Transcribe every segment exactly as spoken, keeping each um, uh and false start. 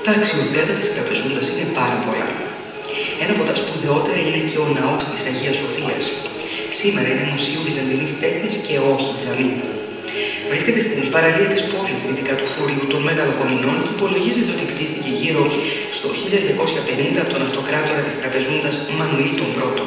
Τα αξιοθέατα της Τραπεζούντας είναι πάρα πολλά. Ένα από τα σπουδαιότερα είναι και ο ναός της Αγίας Σοφίας. Σήμερα είναι μουσείο βυζαντινής τέχνης και όχι τζαμί. Βρίσκεται στην παραλία της πόλης, δυτικά του χωρίου των Μεγαλοκομινών και υπολογίζεται ότι κτίστηκε γύρω στο χίλια διακόσια πενήντα από τον αυτοκράτορα της Τραπεζούντας Μανουήλ τον Πρώτο.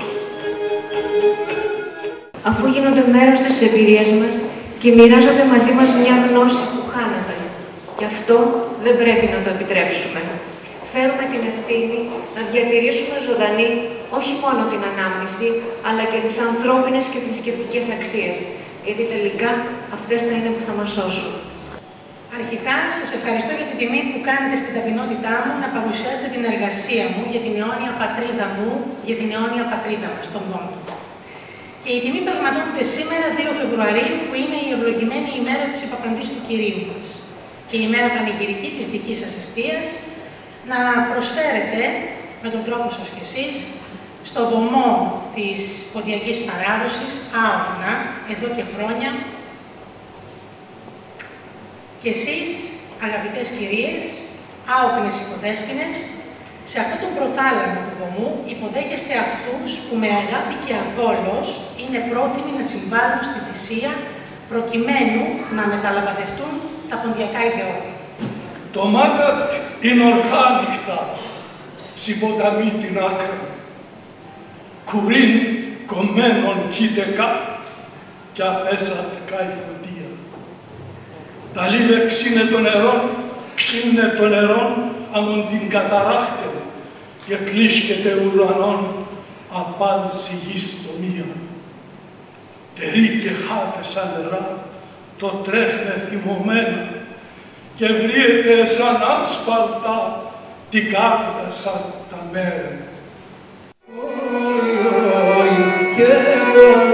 Αφού γίνονται μέρος της εμπειρίας μας και μοιράζονται μαζί μας μια γνώση που χάνεται. Και αυτό δεν πρέπει να το επιτρέψουμε. Φέρουμε την ευθύνη να διατηρήσουμε ζωντανή όχι μόνο την ανάμνηση, αλλά και τις ανθρώπινες και θρησκευτικές αξίες. Γιατί τελικά αυτές θα είναι που θα μας σώσουν. Αρχικά, σας ευχαριστώ για την τιμή που κάνετε στην ταπεινότητά μου να παρουσιάσετε την εργασία μου για την αιώνια πατρίδα μου, για την αιώνια πατρίδα μας, τον Πόντο. Και η τιμή πραγματώνεται σήμερα, δύο Φεβρουαρίου, που είναι η ευλογημένη ημέρα της Υπαπαντής του Κυρίου μας και η ημέρα πανηγυρική της δικής σας εστίας, να προσφέρετε με τον τρόπο σας κι εσείς στο βωμό της ποντιακής παράδοσης, άοκνα, εδώ και χρόνια, και εσείς, αγαπητές κυρίες, άοκνες υποδέσποινες, σε αυτόν τον προθάλαμο του βωμού υποδέχεστε αυτούς που με αγάπη και αδόλως είναι πρόθυμοι να συμβάλλουν στη θυσία προκειμένου να μεταλαμπαδευτούν τα ποντιακά ιδεώδη. Το μάτατ είναι ορθά ανοιχτά, συμποταμεί την άκρα. Κουρήν κομμένον κοίτεκα κι απέσατ καηφωτία. Τα λίβε ξύνε των νερών, ξύνε των νερών, αμον την καταράχτε και κλίσκεται ουρανών απάν σιγής το μία. Τερί και χάτε σαν νερά, το τρέχνε θυμωμένα και βρίεται σαν άσφαλτα την κάρτα σαν τα μέρα. Και